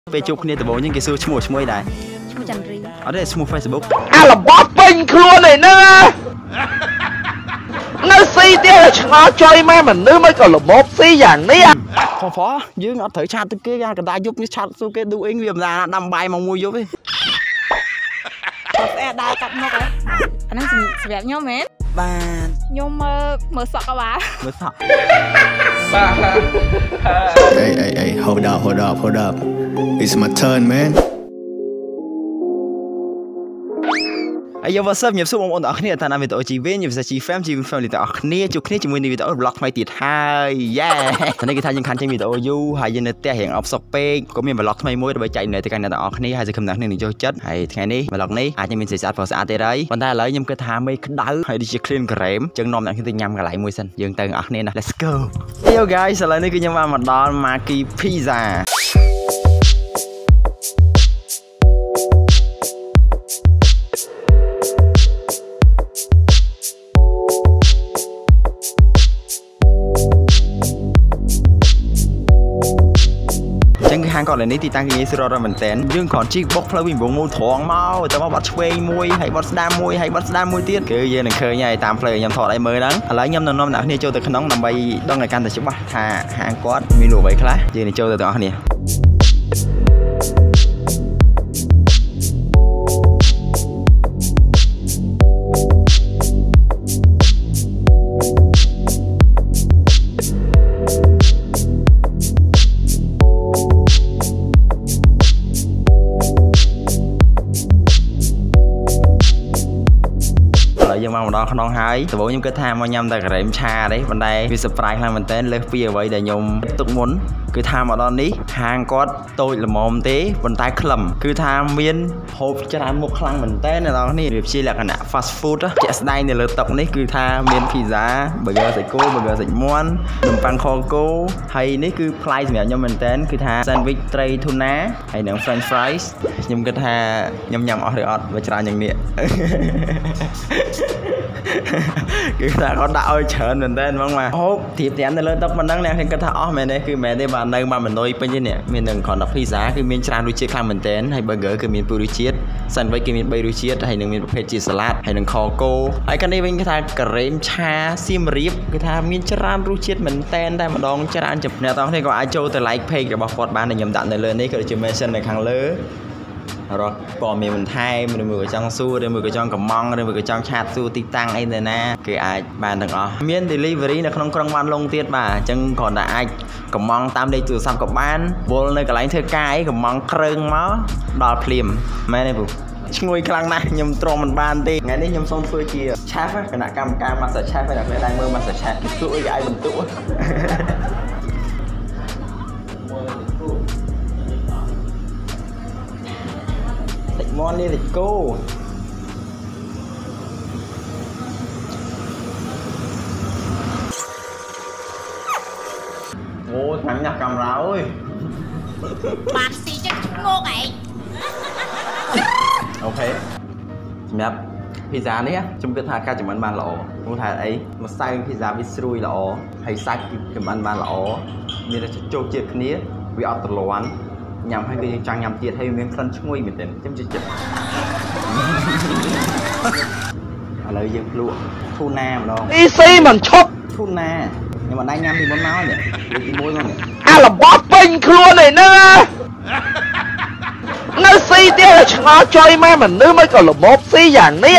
ไปจุกเนี่ยแต่บอกยังกี่ซูช่วยได้ช่วยจันรีเอาได้ช่วย Facebook ละบ๊อบเป็นครัวหน่อยนะนั่นซีเดียวชนะจอยแม่เหมือนนึกไม่ก่อนหรอบ๊อบซีอย่างนี้พอยืงเอาถือชาติเกี้ยกระดาษยุบนี่ชาติสู้เกี้ยดูเองเวียมดาดำใบมองมวยยุบไปแอบได้กับนกเลยอันนั้นสิแบบย่อมเหม็นบ้านย่อมมือสอกกระบามือสอก Hey, hold up. It's my turn, man. ไอ้ยาวเสิร์ฟหยิบสู้องค์อักเนี่ยตอนนั้นมีตัวจีเวนหยิบจีแฟมจีแฟมหรือตัวอักเนี่ยจุกเนี่ยจมูกนี่มีตัวบล็อกไม่ติดให้แย่ตอนนี้ก็ทายยังคันจะมีตัวยูหายยันเตะเห็นออฟสเปกก็มีบล็อกไม่มวยโดยใจในตัวการตัวอักเนี่ยหายจะคำนักหนึ่งจุดจัดให้ไงนี่บล็อกนี้อาจจะมีเศษสารพอสะอาดได้วันได้เลยยังก็ทำไม่ขึ้นดาวให้ดิจิคลีนกระเรมจึงนอมอย่างที่ตัวยำกับไหลมวยสันยังตัวอักเนี่ยนะ let's go yo guys สไลด์นี้ก็ยังมาดอนมากีพิซซ่าhàng còn là ní thì tăng cái gì rồi mình tén nhưng còn chiếc bốc phơi bình bông môi thoáng mauแต่ว่าบัดช่วยมวยให้บัดดามมวยให้บัดดามมวยទៀតคือយើងនឹងឃើញហើយតាមផ្លូវខ្ញុំថតឲ្យមើលហ្នឹងឥឡូវខ្ញុំនឹងនាំអ្នកគ្នាចូលទៅក្នុងដើម្បីដឹងឲ្យកាន់តែច្បាស់ថាហាងគាត់មានលក់អ្វីខ្លះយើងនឹងចូលទៅទាំងអស់គ្នាยังมาដល់ក្នុងហើយតើបងខ្ញុំគិតថាមកញ៉ាំតែការ៉េមឆាទេប៉ុន្តែវា surprise ខ្លាំងមែនតើលើសពីអ្វីដែលខ្ញុំទុកមុនគឺថាមកដល់នេះហាងគាត់តូចល្មមទេប៉ុន្តែក្លឹមគឺថាមានហូបច្រើនមុខខ្លាំងមែនតើអ្នកនរនេះវាជាលក្ខណៈ fast food ជាក់ស្ដែងនៅលើតុនេះគឺថាមាន pizza burger សាច់គោ burger សាច់មាន់នំប៉័ងខគោហើយនេះគឺផ្លែសម្រាប់ខ្ញុំមែនតើគឺថា sandwich ត្រី tuna ហើយនឹង french fries ខ្ញុំគិតថាខ្ញុំញ៉ាំអស់ឬអត់វាច្រើនយ៉ាងនេះគឺថាគាត់ដាក់ឲ្យច្រើនមែនតើហ្មងមកហូបធៀបតាមទៅលើតុប៉ុណ្ណឹងអ្នកខ្ញុំគិតថាអស់មែនទេគឺមែនទេបាទនៅមកម៉ណុយពេញទេនេះមាននឹងគ្រាន់តែ pizza គឺមានច្រើនរសជាតិខ្លាំងមែនតើហើយ burger គឺមាន2រសជាតិ sandwich គឺមាន3រសជាតិហើយនឹងមានប្រភេទជា salad ហើយនឹងខគោហើយកាលនេះវិញគេថាការ៉េមឆាសៀមរាបគឺថាមានច្រើនរសជាតិមែនតើតែម្ដងច្រើនចំអ្នកទាំងនេះក៏អាចចូលទៅ like page របស់គាត់បានដែលខ្ញុំដាក់នៅលើនេះក៏ជា mention នៅខាងលើរកព័ត៌មានបន្ថែមឬមួយក៏ចង់សួរឬមួយក៏ចង់កំងឬមួយក៏ចង់ឆាតសួរទីតាំងអីទៅណាគេអាចបានទាំងអស់មាន delivery នៅក្នុងក្រុងបានលងទៀតបាទអញ្ចឹងគ្រាន់តែអាចកំងតាមលេខទូរស័ព្ទក៏បានវល់នៅកន្លែងធ្វើការអីកំងគ្រើងមកដល់ភ្លាមមែនទេពូឈ្ងុយខ្លាំងណាស់ខ្ញុំទ្រាំមិនបានទេថ្ងៃនេះខ្ញុំសូមធ្វើជា chef គណៈកម្មការ Master Chef ហើយអ្នកដែលមើល Master Chef ទូអីឲ្យបន្ទុកมอนนี่สิโก้โอ้ยthằng nhập cầm ra ơi bạn xì cho ngô vậy ok nhập pizza នេះខ្ញុំគិតថាការចម្អិនបានល្អព្រោះថាអីម្សៅ pizza វាស្រួយល្អហើយសាច់ចម្អិនបានល្អមានរសជាតិចូលជាតិគ្នាវាអត់ទ្រាំញ៉ាំហើយគឺយើងចង់ញ៉ាំទៀតហើយមានក្លិនឈ្ងុយមែនទេខ្ញុំជិះចិត្តឥឡូវយើងភ្លក់ធូណាម្ដងអ៊ីស៊ីមិនឈប់ធូណាខ្ញុំមិនដែរញ៉ាំពីមុនមកនេះលើកទី1មកនេះละบ๊อบเป็นครัวหน่อยนะนั่นซีเดียวชนะจอยแม่เหมือนนึกไม่ก่อนหรอบ๊อบซีอย่างนี้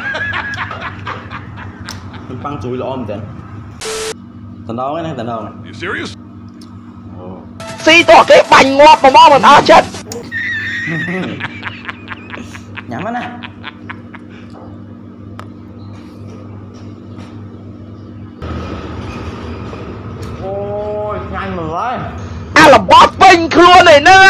มันปังจุยល្អមែនទេតំណងណាតំណង You serious ซีตัวcái bành ngọt mà mong mình ăn chết nhắm á nè ôi nhanh mà vậy là bóp bình luôn này nè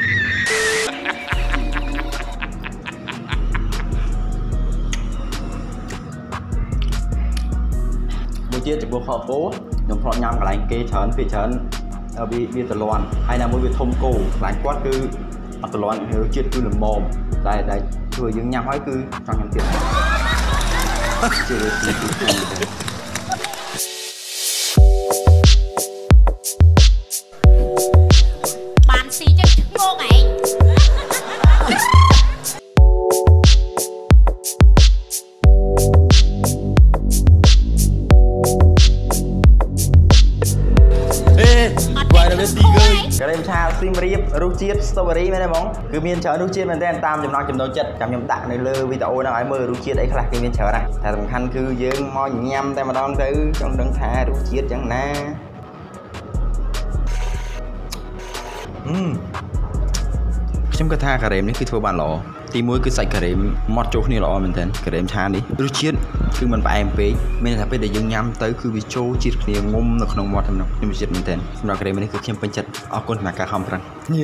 buổi chiều chỉ buộc họp bố nhóm họ nhắm cái lạnh kê chớn phi chớn bia tờ loan hay là mỗi việc thông cổ lạnh quát cứ tờ loan hiểu chuyện cứ làm mồm đây đây vừa dừng nhắm hỏi cứ trong nhắm tiền bạn xì cho ngô này chiết strawberry mấy này bóng cứ miên chở rút chiết mình tên tam chấm nói chấm đầu chất chấm nhầm đạn này lơ video nào ấy mơ rút chiết ấy khác cái miên chở nàyแต่สำคัญคือយើងមកញ៉ាំតែម្ដងទៅចង់ដឹងថារសជាតិយ៉ាងណាខ្ញុំគិតថាការ៉េមនេះគឺធ្វើបានល្អទីមួយគឺសាច់ការ៉េមម៉ត់ចូលគ្នាល្អមែនទែនការ៉េមឆានេះរសជាតិគឺមិនផ្អែមពេកមានតែពេលដែលយើងញ៉ាំទៅគឺវាចូលជាតិគ្នាងុំនៅក្នុងមាត់ខ្ញុំខ្ញុំជាតិមែនទែនសម្រាប់ការ៉េមនេះគឺខ្ញុំពេញចិត្តអរគុណសម្រាប់ការខំប្រឹង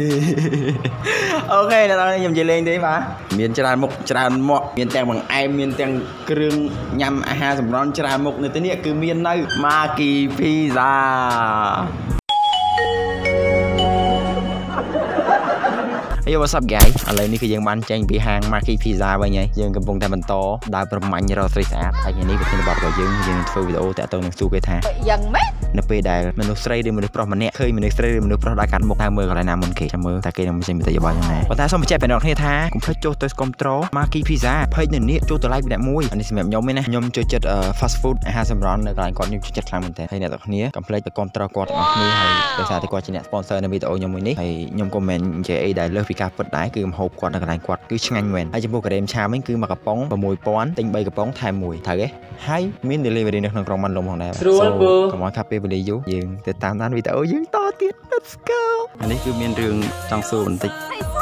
អូខេដល់នេះខ្ញុំនិយាយលេងទេបាទមានច្រើនមុខច្រើនមាក់មានទាំងបង្អែមមានទាំងគ្រឿងញ៉ាំអាហារសម្រន់ច្រើនមុខនៅទីនេះគឺមាននៅ Maki Pizza Yo what's up guys ឥឡូវនេះគឺយើងបានចេញពីហាង Maki Pizza វិញហើយយើងកំពុងតែបន្តដើរប្រមាញ់រកស្រីស្អាតហើយថ្ងៃនេះប្រធានបទរបស់យើងនឹងធ្វើវីដេអូតាក់ទងនឹងសួរគេថាយ៉ាងម៉េចនៅពេលដែលមនុស្សស្រីឬមនុស្សប្រុសម្នាក់ឃើញមនុស្សស្រីឬមនុស្សប្រុសដើរកាត់មុខតាមមើលកន្លែងណាមុនគេចាំមើលតែគេនឹងចេញមតិយោបល់យ៉ាងណាប៉ុន្តែសូមបញ្ជាក់ពីអ្នកគ្នាថាកុំភ្លេចចូលទៅគាំទ្រ Maki Pizza ភេកនៅនេះចូលទៅ like ពីអ្នកមួយនេះសម្រាប់ខ្ញុំឯណាខ្ញុំចូលចិត្ត fast food អាហារសម្រន់នៅកន្លែងគាត់ខ្ញុំចូលចិត្តខ្លាំងមែនតើហើយអ្នកទាំងគ្នាកុំភ្លេចទៅគាំទ្រគាត់ទាំងអស់គ្នាហើយដោយសារតែគាត់ជាអ្នក sponsor នៅវីដេអូខ្ញុំមួយនេះហើយខ្ញុំក៏មិននិយាយអីដែលលើសពីការពិតដែរគឺម្ហូបគាត់នៅកន្លែងគាត់គឺឆ្ងាញ់មែនហើយចំពោះការ៉េមឆាវិញគឺមួយកំប៉ុង 6000 ទិញ 3 កំប៉ុងថែម 1 ត្រូវទេហើយមាន delivery នៅក្នុងក្រុងបានលំផងដែរស្រួលពូកុំឲ្យខាប់ពេលវេលាយូរយើងទៅតាមដានវីដេអូយើងតទៀត Let's go អានេះគឺមានរឿងចង់សួរបន្តិច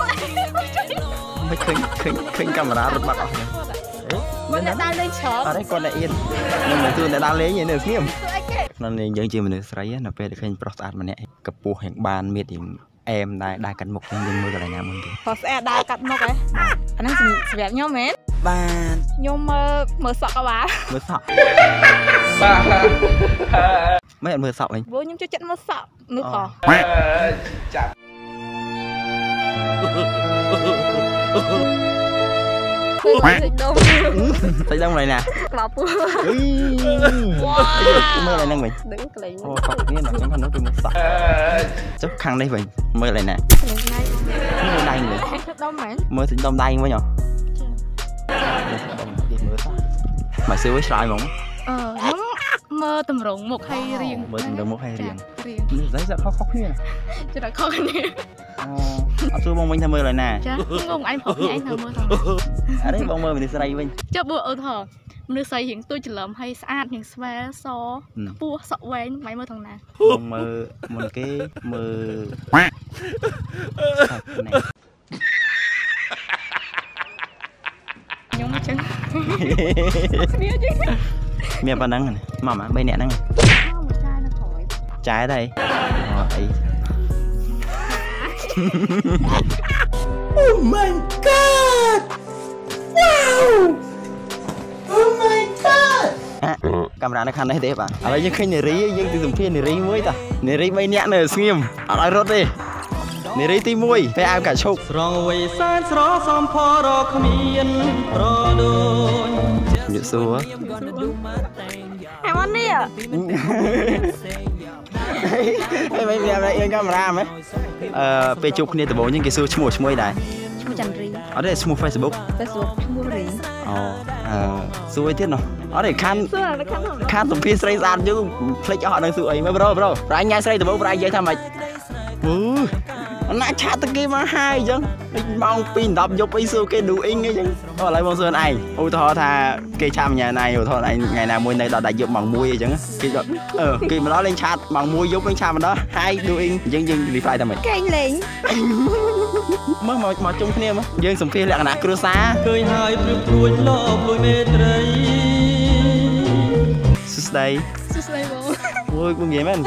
មិនឃើញកាមេរ៉ារត់បាត់អស់ហ្នឹងគាត់អ្នកដើរលេងច្រើនអត់ទេគាត់អ្នកអៀនខ្ញុំមិនទួអ្នកដើរលេងនៅស្ងៀមនៅនេះយើងជាមនុស្សស្រីនៅពេលដែលឃើញប្រុសស្អាតម្នាក់កពស់យ៉ាងបានមៀតយ៉ាងអែមដែរដើរកាត់មុខខ្ញុំមើលកន្លែងណាមុនទេផស្អាតដើរកាត់មុខហ៎អាហ្នឹងសម្រាប់ខ្ញុំមែនបាទខ្ញុំមើលសក់ក៏បានមើលសក់បាទមិនមើលសក់វិញព្រោះខ្ញុំចូលចិត្តមើលសក់នោះក៏ចាប់តែដល់កន្លែងណាក្លោពូមើលកន្លែងហ្នឹងវិញដឹងកន្លែងអូខុសគ្នាណាខ្ញុំនៅទីមើលសក់ចុះខាងនេះវិញមើលកន្លែងណាមើលដៃវិញដុំមែនមើលទិញដុំដៃវិញហ៎មើលសក់មកសួរឆ្លើយហ្មងខ្ញុំមើលតម្រងមុខហើយរៀងមើលតម្រងមុខហើយរៀងនេះស្អីខុសគ្នាចិត្តខុសគ្នាអត់សួរបងវិញថាមើលឡើយណាចាងងឯងប្រុសនេះឯងធ្វើមើលថងអរិយបងមើលមនុស្សស្រីវិញចុះបើអូថងមនុស្សស្រីរៀងទួចច្រឡំហើយស្អាតរៀងស្វែសខ្ពស់សក់វែងមិនមើលថងណាបងមើលមុនគេមើលខ្ញុំចឹងគ្នាចឹងមានប៉ុណ្ណឹងមក3នាក់ហ្នឹងចាយទៅអីOh my god Wow Oh my god កាមេរ៉ានៅខាងនេះទេបាទឥឡូវយើងឃើញនារីយើងទៅសម្ភាសនារីមួយតានារី3នាក់នៅស្ងៀមអត់ឲ្យរត់ទេនារីទី1ពេលអាវកាឈប់ស្រងអ្វីសែនស្រសំផរកគ្មានប្រដូចនិយាយសួរហេមកនេះហេមិនមានអីកាមេរ៉ាហ្មងពេលជួបគ្នាដំបូងយើងគេសួរឈ្មោះឈ្មោះដែរឈ្មោះចន្ទរីអត់ទេឈ្មោះ Facebook ឈ្មោះរីសួរអីទៀតណោះអត់ទេខានសម្ភារស្រីស្អាតយើងភ្លេចអស់អត់នឹងសួរអីមើលប្រូអញញ៉ាំស្រីដំបូងប្រហែលនិយាយថាម៉េចអណាឆាតទៅគេមកហើយអញ្ចឹងម៉ោង 2:10 យប់អីសួរគេ doing អីអញ្ចឹងឥឡូវបងសួរឯងឧទាហរណ៍ថាគេឆាតញ៉ាំណៃឧទាហរណ៍ឯងថ្ងៃណាមួយនៅដល់យប់ម៉ោង 1 អញ្ចឹងគេគាត់គេមកដល់លេងឆាតម៉ោង 1 យប់លេងឆាតមកដល់ហើយ doing អញ្ចឹងយើង reply តែម៉េចគេលេងមើលមកជុំគ្នាមកយើងសម្ភារលក្ខណៈគ្រួសារឃើញហើយព្រឹកព្រួយលបលួយមេត្រីសួស្ដីបងអូយបងនិយាយមែន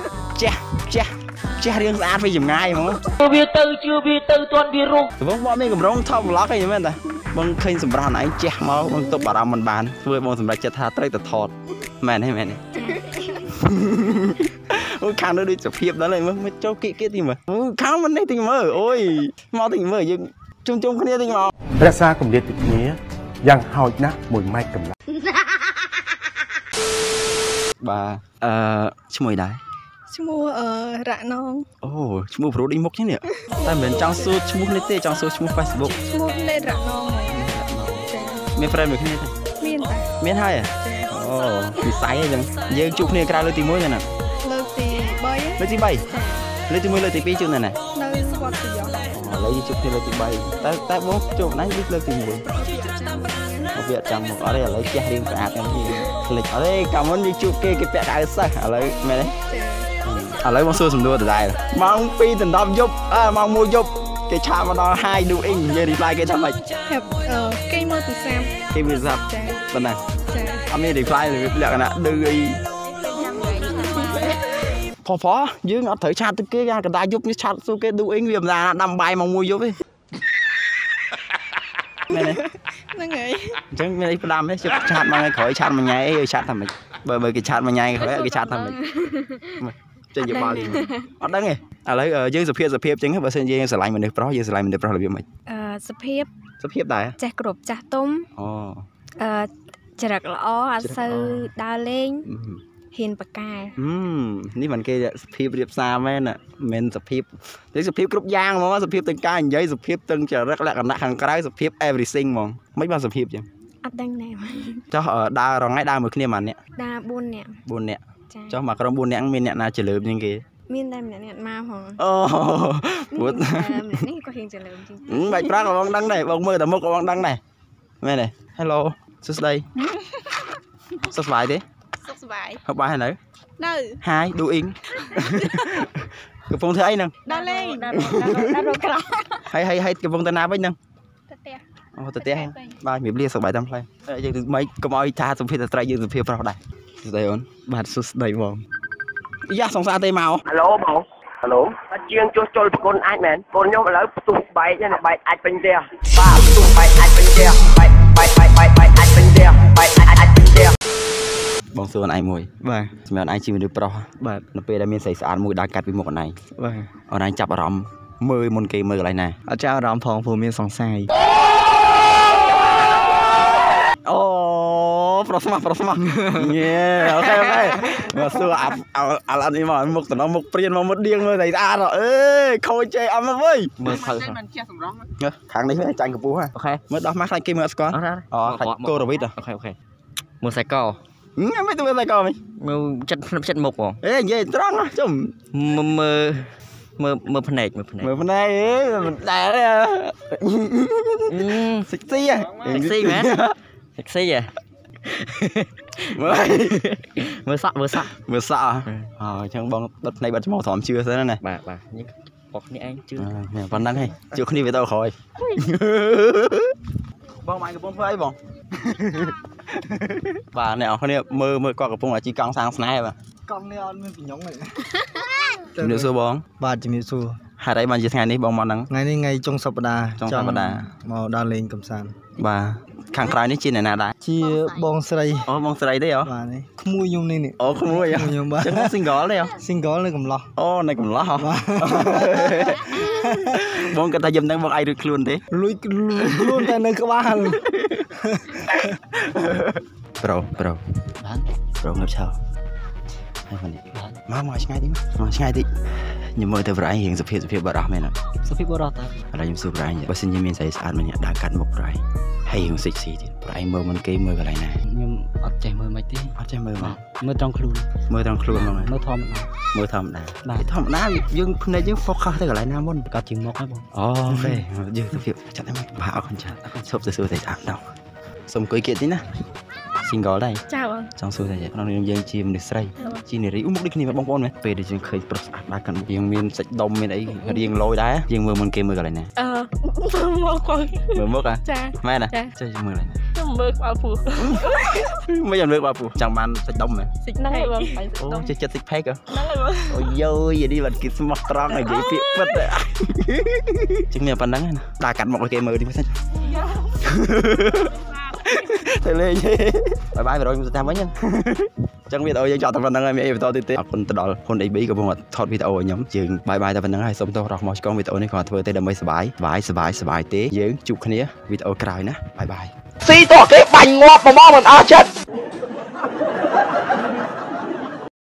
ចេះរៀងស្អាតពីចម្ងាយហ្មងវាទៅទាន់វារុះបងមានកម្រងថត vlog អីមែនតាបងឃើញសម្រាប់ឯងចេះមកបងទប់អារម្មណ៍មិនបានធ្វើបងសម្រាប់ចិត្តថាត្រូវតែថតមែនទេអូខាងនោះដូចសុភាពដល់ហើយមើលចូលគៀកទីមើលអូខាងមិននេះទីមើលអូយមកទីមើលយើងជុំគ្នាទីមករក្សាកម្រិតទីគ្នាយ៉ាងហោចណាស់1ម៉ែត្រកម្រិតបាទឈ្មោះដែរឈ្មោះរ៉ាក់ណងអូឈ្មោះប្រូឌីមុខចឹងនេះតែមិនមែនចង់សួរឈ្មោះនេះទេចង់សួរឈ្មោះ Facebook ឈ្មោះលេរ៉ាក់ណងមាន friend មួយគ្នាទេមានហើយអូនិស័យអញ្ចឹងយើងជួបគ្នាក្រៅលើកទី1ណាលើកទី3 លើកទី1លើកទី2ជួបនៅណានៅវត្តពីយ៉ង lấy chụp thì lấy chụp bay tại bố chụp nãy biết lên tìm gì việc chẳng một ở đây lấy che riêng cả cái gì lịch ở đây cảm ơn đi chụp cái bẹ cái sao ở lấy mày đấy ở lấy bóng xưa sầm đua từ đây mong pi tình đom giúp mong mua giúp cái cha mà nó hai đu in giờ đi fly cái thằng mày cây mơ từ sam cái việc dập bên này anh đi fly thì việc lẹ nè đưa đi phó dưới nó thử chat cái ra cái ta giúp cái chat số cái đu in việc ra đâm bay mong mua giúp đi này này chẳng cái đam đấy chụp chat mà khỏi chat mà nhảy chat thằng mày bởi cái chat mà nhảy khỏi cái chat thằng mày trên nhiều bao liền ở đây này lấy dương sập hiệp chính bởi sinh dương sờ lại mình được pro dương sờ lại mình được pro là việc mày sập hiệp đại chả cột chả tôm chả đặc lõ ăn sơ đào lên hiền bạc cài นี่มันcái sập hiệp điệp xa men nè men sập hiệp đấy sập hiệp group giang mà sập hiệp từng cái giấy sập hiệp từng chờ rất là nặng hàng cái sập hiệp everything mong mấy bao sập hiệp chứ ăn đăng nè cho họ đa rồi ngay đa một cái niềm nè đa buôn nè cho mà cái buôn nè miền nè na chỉ lượm như kia miền đây nè ma hồn buồn nè có hiện chỉ lượm chứ bạch ra có bóng đăng này bóng mơ tầm mốc có bóng đăng này mẹ này hello sus đây sus bài thế học bài hay nữa hai đu in cái phong thế ấy nè đa lên hay cái phong tên nào với nè tụi té bài miệng lia sập bài tam play giờ mấy cái mồi cha sụp phía tây giờ sụp phía vào đây đây ổn bạn sus đây vòng dạ sòng xa tây màu alo bố alo chiên cho trôi con ai mền con nhau mà lấy tụt bay nha bay ai bên kia ba tụt bay ai bên kia bay ai bên kia bay ai bên kia bong xưa anh mùi vâng mẹ anh chỉ mình được pro vâng nó về đây mình xây sàn mùi đa cắt với một con này vâng ở đây chập ở rộng mười môn kỳ mười lại này ở trao rộng phòng phù miên sòng sai Prosma. Yeah, okay. Mà xưa anh đi mà một tụi nó một priên mà một điên mà thầy ra rồi. Ê, khôi chơi âm nó với. Mơ thử. Kháng đấy phải tranh của bố ha. Ok. Mới đó mát lại kia mơ con. Phải cô rồi biết rồi. Ok. Mơ sai co. Mấy tụi mơ sai co mày. Mơ chất mục không? Ê, vậy tròn á, chum. Mơ phần này. Mơ phần này ấy, đẻ đấy. Sexy à? Sexy mà. Sexy à? Mưa sợ chẳng bông đất này bật màu thỏm chưa thế này bà những bọc này anh chưa còn đang hay chưa không đi với tao khỏi bông mày cái bông phơi bông bà này không đi mưa qua cái bông là chỉ con sang snack mà con này ăn mình phải nhúng này chim điệu xua bông bà chim điệu xua hai đấy bạn chỉ ngày đi bông màu nắng ngày đi ngày trong sập đà màu đa lên cầm sàn bà khang càiនេះជាអ្នកណាដែរជាបងស្រីអូបងស្រីទេហ៎បាទនេះក្មួយខ្ញុំនេះអូក្មួយខ្ញុំបាទចឹង single ទេហ៎ single នៅកំឡោះអូនៅកំឡោះហ៎បងគាត់ថាយំនឹងបងឯងរួចខ្លួនទេលួចខ្លួនតែនៅក្បាលប្រូងើបឆោហើយហ្នឹងមកឆ្ងាយតិចមកឆ្ងាយតិចខ្ញុំមើលទៅប្រអញរៀងសុភាពបារោះមែនសុភាពបារោះតាឥឡូវខ្ញុំសួរប្រអញបើសិនជាមានស្រីស្អាតម្នាក់ដើរកាត់មុខប្រអញហើយយើងសិចស៊ីទៀតប្រអញមើលមិនគេមើលកន្លែងណាខ្ញុំអត់ចេះមើលមិនទេអត់ចេះមើលមកមើលត្រង់ខ្លួនហ្មងមើលធម្មតាយើងភ្នែកយើង focus ទៅកន្លែងណាមុនកាត់ជាងមុខហើយបងអូខេយើងសុភាពចាត់តែមកបាក់អរគុណចាស់សុបទៅសួរតែស្អាតដល់សុំអង្គុយគៀតតិចណា single ដែរចាបងចង់សួរតែក្នុងនាមយើងជាមនុស្សស្រីជានារីមុខដូចគ្នាបងប្អូនមែនពេលដែលយើងឃើញប្រុសស្អាតដែរកាន់យើងមានសាច់ដុំមានអីរៀងលយដែរយើងមើលមុនគេមើលកន្លែងណាមើលមុខចាមែនណាចេះមើលកន្លែងណាខ្ញុំមើលក្បាលពោះមិនយកមើលក្បាលពោះចង់បានសាច់ដុំមែនសាច់ហ្នឹងហើយបងអូចេះចិត្ត six pack ហ្នឹងហើយបងអូយយនេះបាត់គេស្មោះត្រង់និយាយពាក្យពិតជាងមានប៉ុណ្ណឹងណាដាក់កាត់មុខឲ្យគេមើលទីមិនសិនទៅលេងបាយប្រូខ្ញុំតាមវិញអញ្ចឹងវីដេអូយើងចោលតែប៉ុណ្្នឹងហើយមានអីបន្តទៀតទេអរគុណទៅដល់ហ៊ុន AB កំពុងថតវីដេអូឲ្យខ្ញុំយើងបាយតែប៉ុណ្្នឹងហើយសូមទោសរកមកឆ្កងវីដេអូនេះគ្រាន់តែធ្វើទេដើម្បីសប្បាយទេយើងជួបគ្នាវីដេអូក្រោយណាបាយស៊ីតោះគេបាញ់ងាប់មកមិនអស់ចិត្ត